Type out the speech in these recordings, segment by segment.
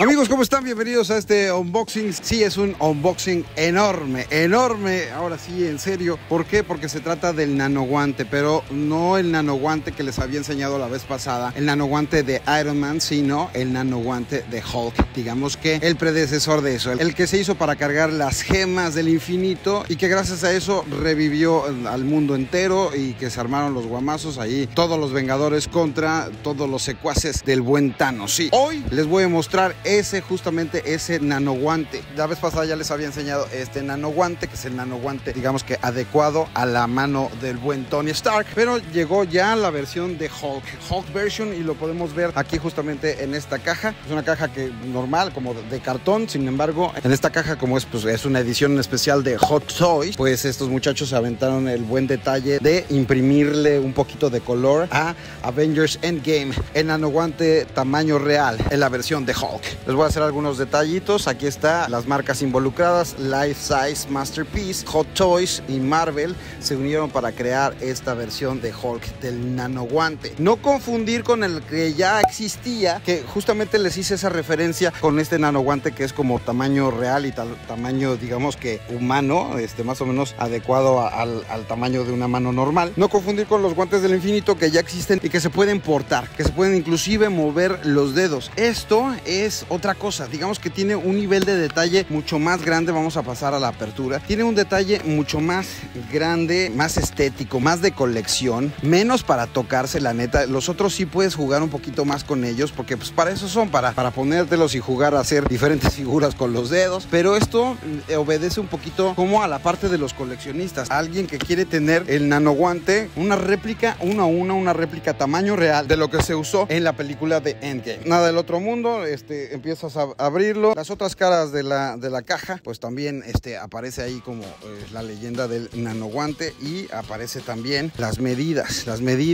Amigos, ¿cómo están? Bienvenidos a este unboxing. Sí, es un unboxing enorme, enorme. Ahora sí, en serio. ¿Por qué? Porque se trata del nanoguante, pero no el nanoguante que les había enseñado la vez pasada, el nanoguante de Iron Man, sino el nanoguante de Hulk. Digamos que el predecesor de eso, el que se hizo para cargar las gemas del infinito y que gracias a eso revivió al mundo entero y que se armaron los guamazos ahí, todos los Vengadores contra todos los secuaces del buen Thanos. Sí, hoy les voy a mostrar justamente ese nanoguante. La vez pasada ya les había enseñado este nanoguante, que es el nanoguante, digamos que adecuado a la mano del buen Tony Stark, pero llegó ya la versión de Hulk version, y lo podemos ver aquí justamente en esta caja. Es una caja que normal, como de cartón. Sin embargo, en esta caja, como es, pues, es una edición especial de Hot Toys, pues estos muchachos se aventaron el buen detalle de imprimirle un poquito de color a Avengers Endgame, el nanoguante tamaño real en la versión de Hulk. Les voy a hacer algunos detallitos. Aquí está las marcas involucradas: Life Size, Masterpiece, Hot Toys y Marvel se unieron para crear esta versión de Hulk del nanoguante. No confundir con el que ya existía, que justamente les hice esa referencia con este nanoguante que es como tamaño real y tamaño, digamos que humano, más o menos adecuado al tamaño de una mano normal. No confundir con los guantes del infinito que ya existen y que se pueden portar, que se pueden inclusive mover los dedos. Esto es otra cosa, digamos que tiene un nivel de detalle mucho más grande. Vamos a pasar a la apertura. Tiene un detalle mucho más grande, más estético, más de colección, menos para tocarse, la neta. Los otros sí puedes jugar un poquito más con ellos, porque pues para eso son, para ponértelos y jugar a hacer diferentes figuras con los dedos. Pero esto obedece un poquito como a la parte de los coleccionistas, alguien que quiere tener el nanoguante, una réplica, una réplica tamaño real de lo que se usó en la película de Endgame. Nada del otro mundo. Empiezas a abrirlo. Las otras caras de la caja, pues también aparece ahí como la leyenda del nanoguante, y aparece también las medidas,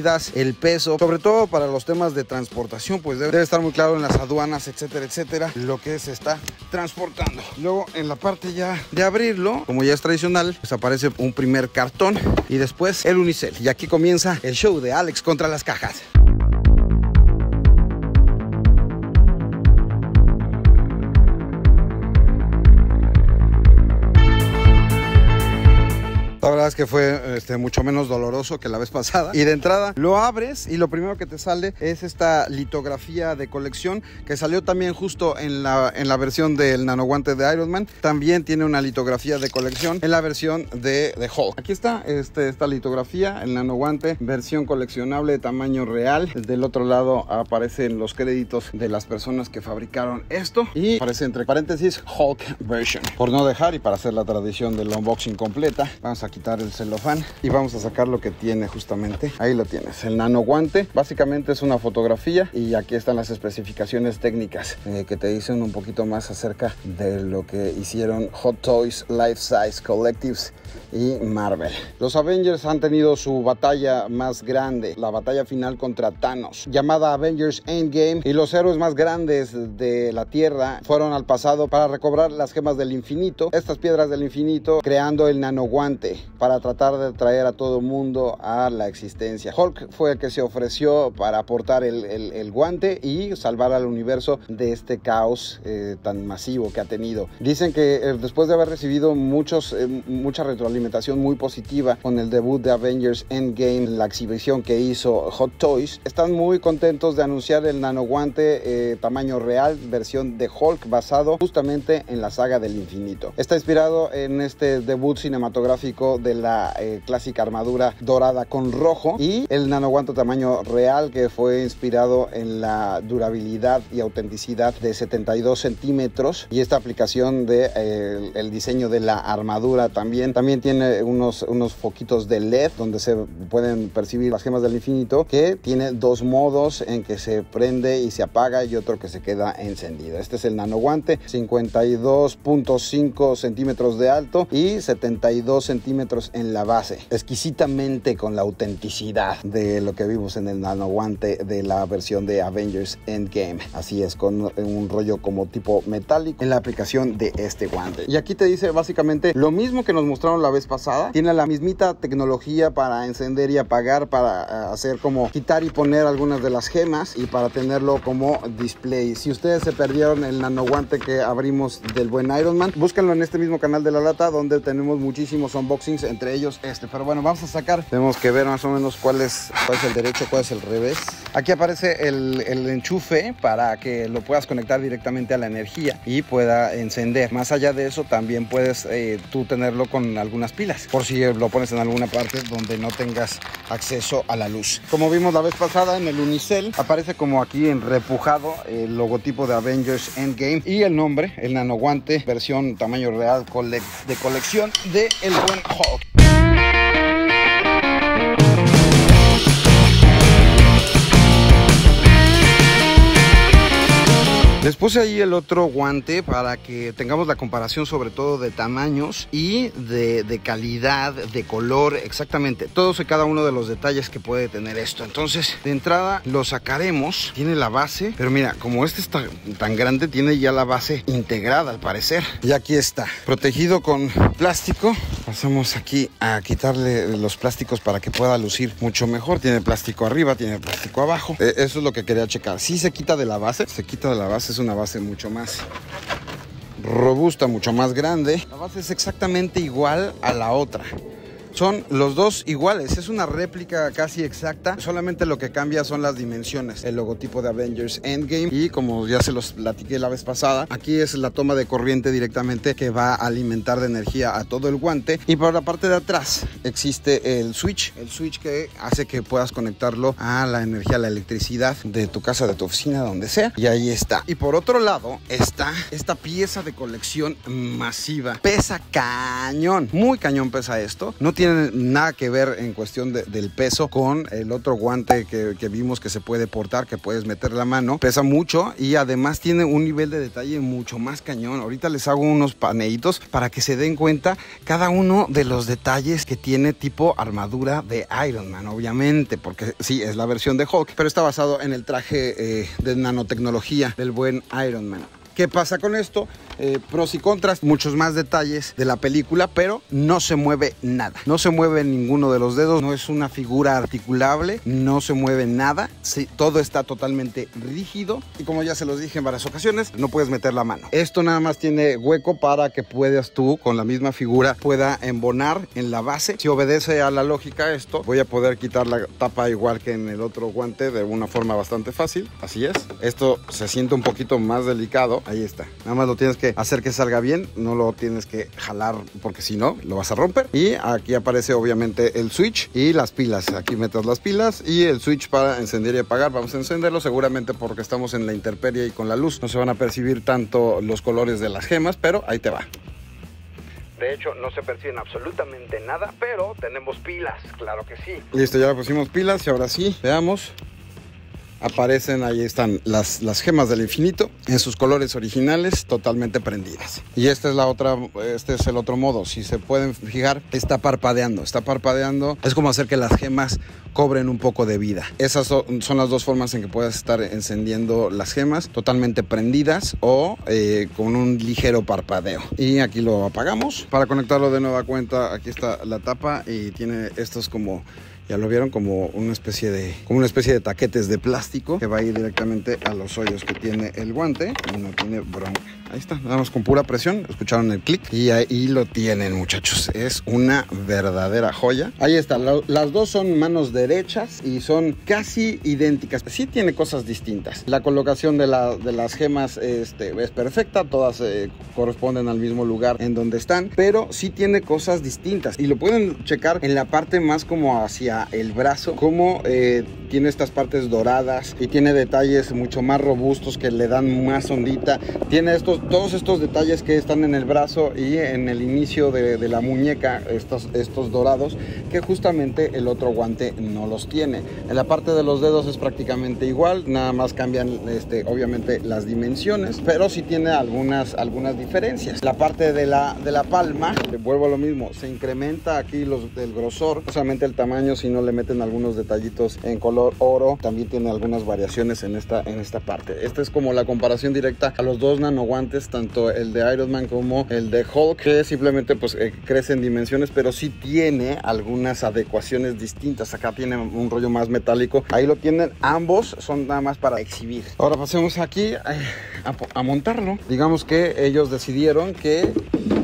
el peso, sobre todo para los temas de transportación, pues debe estar muy claro en las aduanas, etcétera, etcétera, lo que se está transportando. Luego, en la parte ya de abrirlo, como ya es tradicional, pues aparece un primer cartón y después el unicel. Y aquí comienza el show de Alex contra las cajas. La verdad es que fue mucho menos doloroso que la vez pasada. Y de entrada lo abres y lo primero que te sale es esta litografía de colección que salió también justo en la versión del nanoguante de Iron Man. También tiene una litografía de colección en la versión de Hulk. Aquí está esta litografía, el nanoguante, versión coleccionable de tamaño real. Del otro lado aparecen los créditos de las personas que fabricaron esto y aparece entre paréntesis Hulk version. Por no dejar y para hacer la tradición del unboxing completa, vamos a quitar el celofán y vamos a sacar lo que tiene justamente. Ahí lo tienes, el nanoguante. Básicamente es una fotografía y aquí están las especificaciones técnicas que te dicen un poquito más acerca de lo que hicieron Hot Toys, Life Size Collectives y Marvel. Los Avengers han tenido su batalla más grande, la batalla final contra Thanos, llamada Avengers Endgame, y los héroes más grandes de la Tierra fueron al pasado para recobrar las gemas del infinito, estas piedras del infinito, creando el nanoguante para tratar de traer a todo mundo a la existencia. Hulk fue el que se ofreció para aportar el guante y salvar al universo de este caos tan masivo que ha tenido. Dicen que después de haber recibido mucha retroalimentación muy positiva con el debut de Avengers Endgame, la exhibición que hizo Hot Toys, están muy contentos de anunciar el nanoguante tamaño real, versión de Hulk, basado justamente en la saga del infinito. Está inspirado en este debut cinematográfico de la clásica armadura dorada con rojo, y el nanoguante tamaño real, que fue inspirado en la durabilidad y autenticidad de 72 centímetros, y esta aplicación de el diseño de la armadura también tiene unos foquitos de LED donde se pueden percibir las gemas del infinito, que tiene dos modos en que se prende y se apaga y otro que se queda encendido. Este es el nanoguante, 52.5 centímetros de alto y 72 centímetros nosotros en la base, exquisitamente con la autenticidad de lo que vimos en el nano guante de la versión de Avengers Endgame. Así es, con un rollo como tipo metálico en la aplicación de este guante. Y aquí te dice básicamente lo mismo que nos mostraron la vez pasada. Tiene la mismita tecnología para encender y apagar, para hacer como quitar y poner algunas de las gemas y para tenerlo como display. Si ustedes se perdieron el nano guante que abrimos del buen Iron Man, búsquenlo en este mismo canal de La Lata, donde tenemos muchísimos unboxings, entre ellos este. Pero bueno, vamos a sacar, tenemos que ver más o menos cuál es el derecho, cuál es el revés. Aquí aparece el enchufe para que lo puedas conectar directamente a la energía y pueda encender. Más allá de eso, también puedes tú tenerlo con algunas pilas, por si lo pones en alguna parte donde no tengas acceso a la luz. Como vimos la vez pasada en el unicel, aparece como aquí en repujado el logotipo de Avengers Endgame y el nombre, el nano guante, versión tamaño real de colección de el buen Hulk. Les puse ahí el otro guante para que tengamos la comparación, sobre todo de tamaños y de calidad, de color, exactamente todos y cada uno de los detalles que puede tener esto. Entonces, de entrada lo sacaremos. Tiene la base, pero mira, como este está tan grande, tiene ya la base integrada al parecer. Y aquí está, protegido con plástico. Pasamos aquí a quitarle los plásticos para que pueda lucir mucho mejor. Tiene plástico arriba, tiene plástico abajo. Eso es lo que quería checar. Si se quita de la base, es una base mucho más robusta, mucho más grande. La base es exactamente igual a la otra. Son los dos iguales, es una réplica casi exacta, solamente lo que cambia son las dimensiones, el logotipo de Avengers Endgame y como ya se los platiqué la vez pasada, aquí es la toma de corriente directamente que va a alimentar de energía a todo el guante y por la parte de atrás existe el switch que hace que puedas conectarlo a la energía, a la electricidad de tu casa, de tu oficina, donde sea, y ahí está. Y por otro lado está esta pieza de colección masiva, pesa cañón, muy cañón pesa esto, no tiene nada que ver en cuestión del peso con el otro guante que vimos que se puede portar, que puedes meter la mano. Pesa mucho y además tiene un nivel de detalle mucho más cañón. Ahorita les hago unos paneitos para que se den cuenta cada uno de los detalles que tiene, tipo armadura de Iron Man, obviamente, porque sí, es la versión de Hulk, pero está basado en el traje de nanotecnología del buen Iron Man. ¿Qué pasa con esto? Pros y contras, muchos más detalles de la película, pero no se mueve nada. No se mueve ninguno de los dedos, no es una figura articulable, no se mueve nada. Sí, todo está totalmente rígido y como ya se los dije en varias ocasiones, no puedes meter la mano. Esto nada más tiene hueco para que puedas tú, con la misma figura, pueda embonar en la base. Si obedece a la lógica esto, voy a poder quitar la tapa igual que en el otro guante de una forma bastante fácil. Así es. Esto se siente un poquito más delicado. Ahí está. Nada más lo tienes que hacer que salga bien, no lo tienes que jalar porque si no lo vas a romper. Y aquí aparece obviamente el switch y las pilas. Aquí metes las pilas y el switch para encender y apagar. Vamos a encenderlo seguramente porque estamos en la intemperie y con la luz no se van a percibir tanto los colores de las gemas, pero ahí te va. De hecho, no se perciben absolutamente nada, pero tenemos pilas, claro que sí. Listo, ya le pusimos pilas y ahora sí, veamos. Aparecen, ahí están las gemas del infinito en sus colores originales, totalmente prendidas. Y esta es la otra, este es el otro modo. Si se pueden fijar, está parpadeando. Es como hacer que las gemas cobren un poco de vida. Esas son las dos formas en que puedes estar encendiendo las gemas, totalmente prendidas o con un ligero parpadeo. Y aquí lo apagamos. Para conectarlo de nueva cuenta, aquí está la tapa y tiene estos como... Ya lo vieron, como una especie de taquetes de plástico que va a ir directamente a los hoyos que tiene el guante y no tiene bronca. Ahí está, nada más con pura presión, escucharon el clic y ahí lo tienen, muchachos. Es una verdadera joya. Ahí está, las dos son manos derechas y son casi idénticas. Sí tiene cosas distintas. La colocación de las gemas es perfecta, todas corresponden al mismo lugar en donde están, pero sí tiene cosas distintas y lo pueden checar en la parte más como hacia el brazo, como tiene estas partes doradas y tiene detalles mucho más robustos que le dan más ondita. Tiene estos todos estos detalles que están en el brazo y en el inicio de la muñeca, estos dorados, que justamente el otro guante no los tiene. En la parte de los dedos es prácticamente igual, nada más cambian obviamente las dimensiones, pero sí tiene algunas diferencias. La parte de la palma, vuelvo a lo mismo, se incrementa aquí el grosor, no solamente el tamaño, sino le meten algunos detallitos en color oro. También tiene algunas variaciones en esta parte. Esta es como la comparación directa a los dos nanoguantes, tanto el de Iron Man como el de Hulk, que simplemente pues crece en dimensiones, pero sí tiene algunas adecuaciones distintas. Acá tiene un rollo más metálico, ahí lo tienen. Ambos son nada más para exhibir. Ahora pasemos aquí a montarlo. Digamos que ellos decidieron que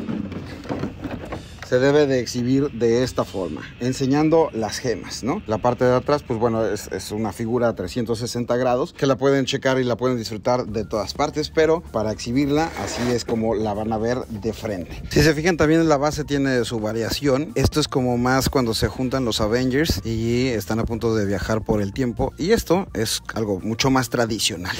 se debe de exhibir de esta forma, enseñando las gemas, ¿no? La parte de atrás, pues bueno, es una figura a 360 grados que la pueden checar y la pueden disfrutar de todas partes, pero para exhibirla, así es como la van a ver de frente. Si se fijan, también la base tiene su variación. Esto es como más cuando se juntan los Avengers y están a punto de viajar por el tiempo, y esto es algo mucho más tradicional.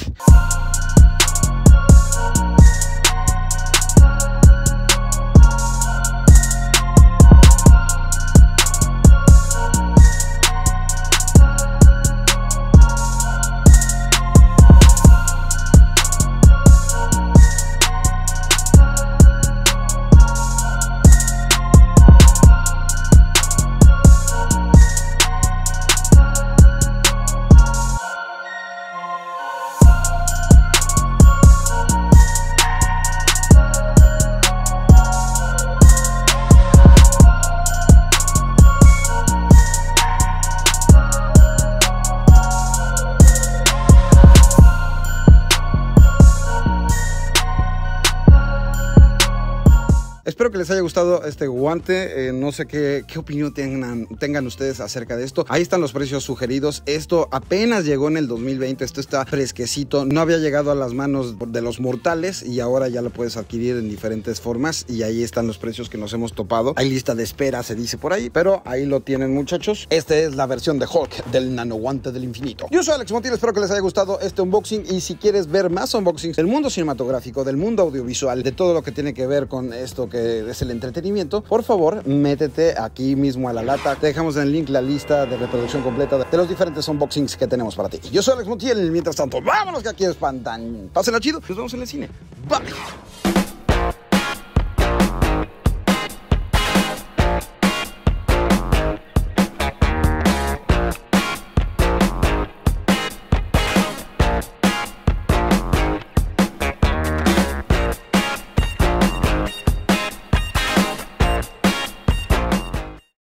Espero que les haya gustado este guante. No sé qué opinión tengan ustedes acerca de esto. Ahí están los precios sugeridos. Esto apenas llegó en el 2020. Esto está fresquecito. No había llegado a las manos de los mortales y ahora ya lo puedes adquirir en diferentes formas. Y ahí están los precios que nos hemos topado. Hay lista de espera, se dice por ahí, pero ahí lo tienen, muchachos. Esta es la versión de Hulk del nanoguante del infinito. Yo soy Alex Montiel. Espero que les haya gustado este unboxing. Y si quieres ver más unboxings del mundo cinematográfico, del mundo audiovisual, de todo lo que tiene que ver con esto que es el entretenimiento, por favor, métete aquí mismo a la lata. Te dejamos en el link la lista de reproducción completa de los diferentes unboxings que tenemos para ti. Yo soy Alex Montiel. Mientras tanto, vámonos que aquí espantan. Pásenla chido. Nos vemos en el cine. Bye.